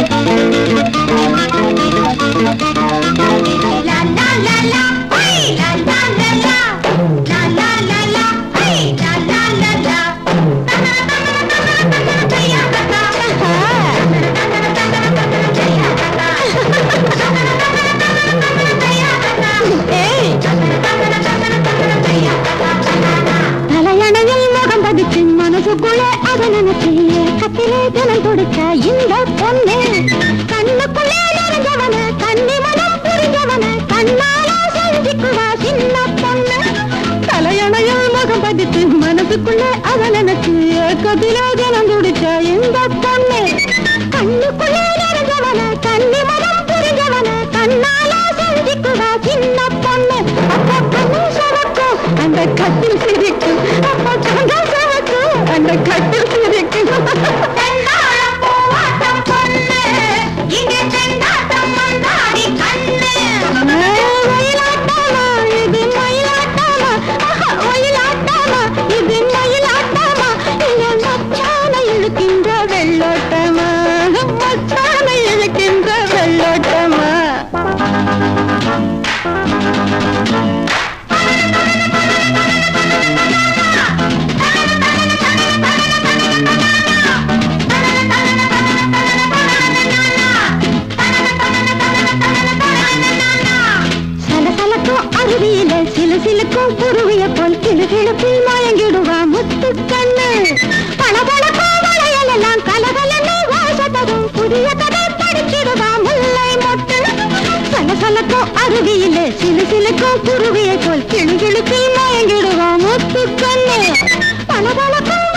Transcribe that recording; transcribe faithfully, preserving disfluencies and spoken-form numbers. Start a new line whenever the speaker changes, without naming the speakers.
இந்த பொண்ணு கண்ணுக்குள்ளே நிறைஞ்சவன கண்ணி மனம் புரிஞ்சவன கண்ணால செஞ்சுக்குவா சின்ன பொண்ணு தலையணையில் முகம் பதித்து மனசுக்குள்ளே அவ நினைச்சு ஏக்கத்திலே தினம் துடிச்ச இந்த பொண்ணு கண்ணுக்குள்ளே நிறைஞ்சவன கண்ணி மனம் புரிஞ்சவன கண்ணால செஞ்சுக்குவா சின்ன பொண்ணு அப்ப கண்ணு சவக்கும் அந்த கட்டில் சிரிக்கும் அப்ப கண்ணு சவக்கும் அந்த கட்டில் சிரிக்கும் சிலுக்கும் குருவிய போல் கிளுகிழப்பில் மயங்கிடுவா முத்து கண்ணு பளபளக்கும் வளையல் எல்லாம் கலகலன்னு வாசப்படும் புதிய கதை படிச்சிடுவா முல்லை மொட்டு சலசலக்கும் அருவியிலே சிலு சிலுக்கும் குருவிய போல் கிளுகிழப்பில் மயங்கிடுவா முத்து கண்ணு பளபளக்கும்